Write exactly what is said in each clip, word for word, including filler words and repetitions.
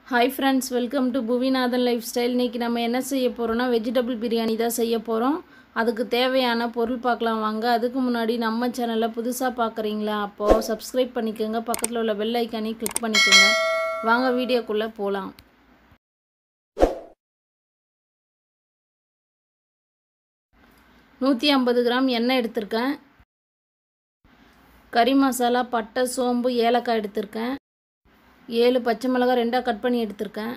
Hi friends, welcome to Bhuvinathan life style. इनकी நம்ம என்ன செய்ய போறோம்னா வெஜிடபிள் பிரியாணி தான் செய்ய போறோம்। அதுக்கு தேவையான பொருள் பார்க்கலாம் வாங்க। அதுக்கு முன்னாடி நம்ம சேனலை புதுசா பார்க்கறீங்களா அப்போ Subscribe பண்ணிக்கங்க, பக்கத்துல உள்ள பெல் ஐகானை கிளிக் பண்ணிக்கங்க। வாங்க வீடியோக்குள்ள போலாம்। நூற்றி ஐம்பது கிராம் எண்ணெய் எடுத்துர்க்கேன்। கறி மசாலா, பட்டை, சோம்பு, ஏலக்காய் எடுத்துர்க்கேன்। ஏழு பச்சை மிளகாய் ரெண்டா கட் பண்ணி எடுத்துர்க்கேன்।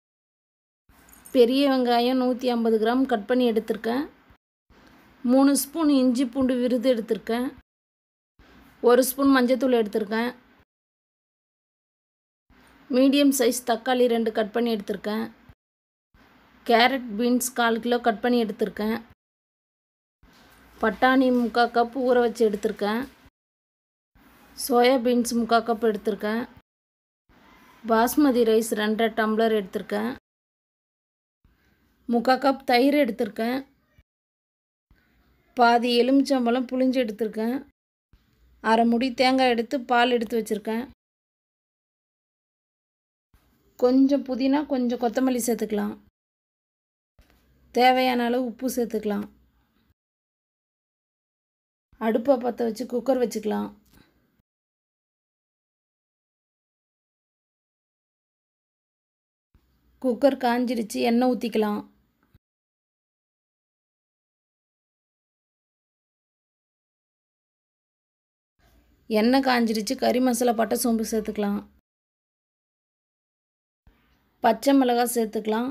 பெரிய வெங்காயம் நூற்றி ஐம்பது கிராம் கட் பண்ணி எடுத்துர்க்கேன்। மூணு ஸ்பூன் இஞ்சி பூண்டு விழுது எடுத்துர்க்கேன்। ஒரு ஸ்பூன் மஞ்சள் தூள் எடுத்துர்க்கேன்। மீடியம் சைஸ் தக்காளி ரெண்டு கட் பண்ணி எடுத்துர்க்கேன்। கேரட் பீன்ஸ் கால் கிலோ கட் பண்ணி எடுத்துர்க்கேன்। பட்டாணி முக்கால் கப் ஊற வச்சு எடுத்துர்க்கேன்। சோயா பீன்ஸ் முக்கால் கப் எடுத்துர்க்கேன்। பாஸ்மதி ரைஸ் ரெண்டரை டம்ளர் எடுத்துர்க்கேன்। முக்கால் கப் தயிர் எடுத்துர்க்கேன்। பாதி எலுமிச்சம்பழம் புளிஞ்சு எடுத்துர்க்கேன்। அரை முடி தேங்காய் எடுத்து பால் எடுத்து வச்சுருக்கேன்। கொஞ்சம் புதினா, கொஞ்சம் கொத்தமல்லி சேர்த்துக்கலாம்। தேவையான அளவு உப்பு சேர்த்துக்கலாம்। அடுப்பை பற்ற வச்சு குக்கர் வச்சுக்கலாம்। குக்கர் காஞ்சிருச்சு, எண்ணெய் ஊற்றிக்கலாம்। எண்ணெய் காஞ்சிருச்சு, கறி மசாலா, பட்டை, சோம்பு சேர்த்துக்கலாம்। பச்சை மிளகாய் சேர்த்துக்கலாம்।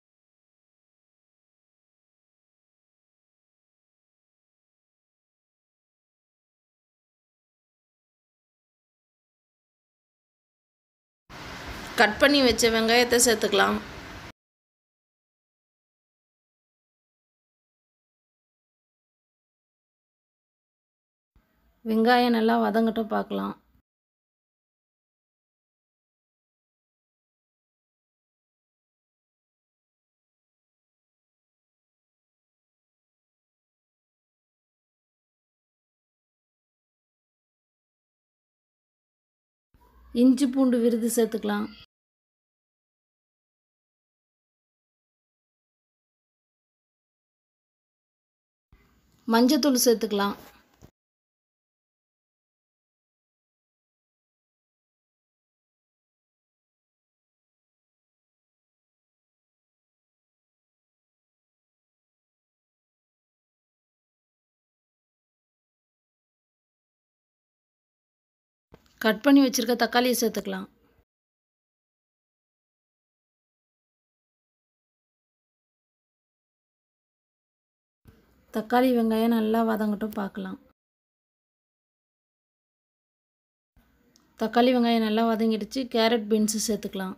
கட் பண்ணி வச்ச வெங்காயத்தை சேர்த்துக்கலாம்। வெங்காயம் நல்லா வதங்கட்டும் பார்க்கலாம்। இஞ்சி பூண்டு விழுது சேர்த்துக்கலாம்। மஞ்சத்தூள் சேர்த்துக்கலாம்। கட் பண்ணி வச்சிருக்க தக்காளியை சேர்த்துக்கலாம்। தக்காளி வெங்காயம் நல்லா வதங்கட்டும் பார்க்கலாம்। தக்காளி வெங்காயம் நல்லா வதங்கிடுச்சு, கேரட் பீன்ஸ் சேர்த்துக்கலாம்।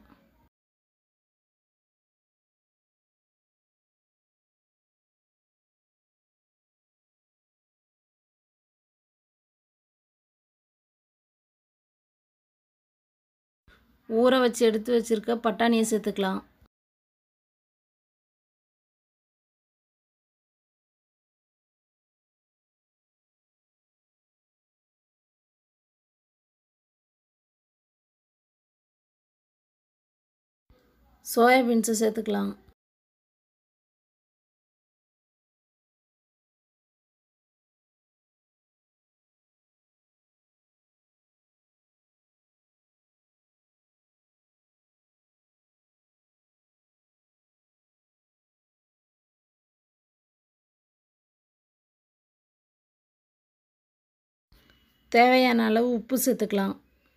ஊற வச்சு எடுத்து வச்சிருக்க பட்டாணியை சேர்த்துக்கலாம்। சோயா பீன்ஸை சேர்த்துக்கலாம்। தேவையான அளவு உப்பு சேர்த்துக்கலாம்।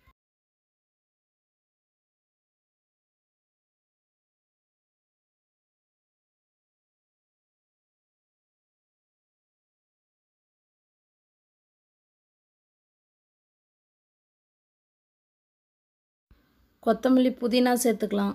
கொத்தமல்லி, புதினா சேர்த்துக்கலாம்।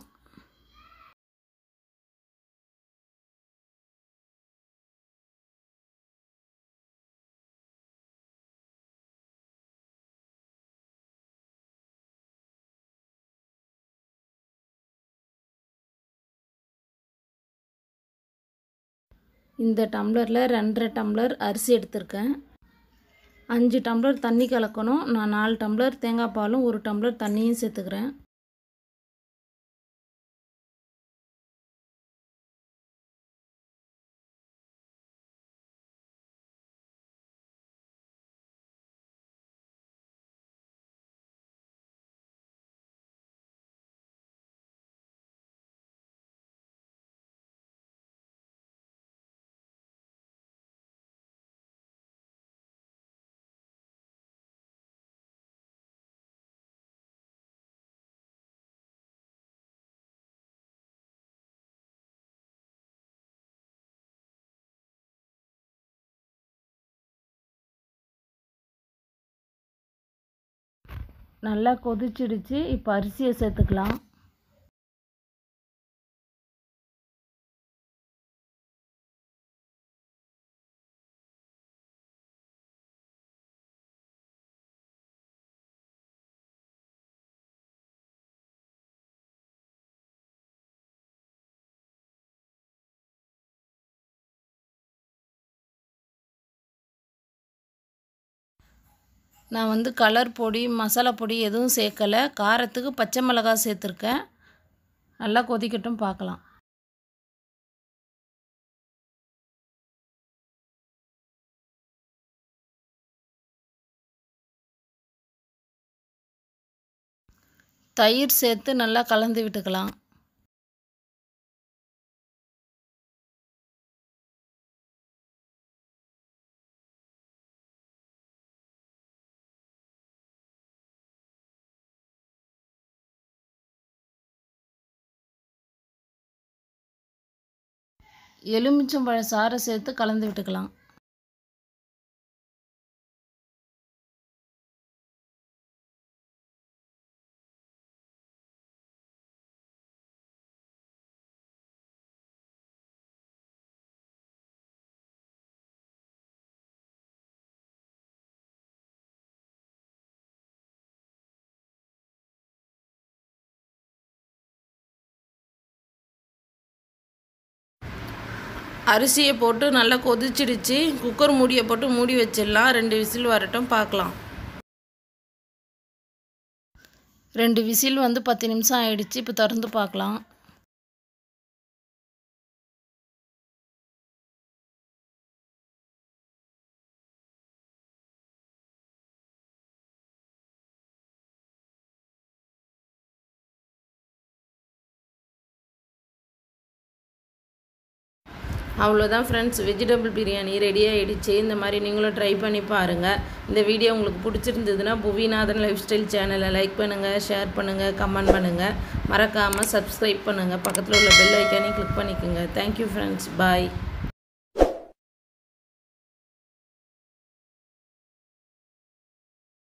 இந்த டம்ளரில் ரெண்டரை டம்ளர் அரிசி எடுத்திருக்கேன்। அஞ்சு டம்ளர் தண்ணி கலக்கணும்। நான் நாலு டம்ளர் தேங்காய் பாலும் ஒரு டம்ளர் தண்ணியும் சேர்த்துக்கிறேன்। நல்லா கொதிச்சிடுச்சு. இப்போ அரிசியை சேர்த்துக்கலாம். நான் வந்து கலர் பொடி மசாலா பொடி எதுவும் சேர்க்கலை. காரத்துக்கு பச்சை மிளகாய் சேர்த்துருக்கேன். நல்லா கொதிக்கட்டும் பார்க்கலாம். தயிர் சேர்த்து நல்லா கலந்து விட்டுக்கலாம். எலுமிச்சம்பழ சாறை சேர்த்து கலந்து விட்டுக்கலாம். அரிசியை போட்டு நல்லா கொதிச்சிடுச்சு. குக்கர் மூடியை போட்டு மூடி வச்சிடலாம். ரெண்டு விசில் வரட்டும் பார்க்கலாம். ரெண்டு விசில் வந்து பத்து நிமிஷம் ஆயிடுச்சு. இப்போ திறந்து பார்க்கலாம். அவ்வளோதான் ஃப்ரெண்ட்ஸ், வெஜிடபிள் பிரியாணி ரெடி ஆகிடுச்சு. இந்த மாதிரி நீங்களும் ட்ரை பண்ணி பாருங்கள். இந்த வீடியோ உங்களுக்கு பிடிச்சிருந்ததுன்னா புவிநாதன் லைஃப் ஸ்டைல் சேனலை லைக் பண்ணுங்கள், ஷேர் பண்ணுங்கள், கமெண்ட் பண்ணுங்கள். மறக்காமல் சப்ஸ்கிரைப் பண்ணுங்கள். பக்கத்தில் உள்ள பெல் ஐக்கானையும் கிளிக் பண்ணிக்கோங்க. தேங்க்யூ ஃப்ரெண்ட்ஸ், பாய்.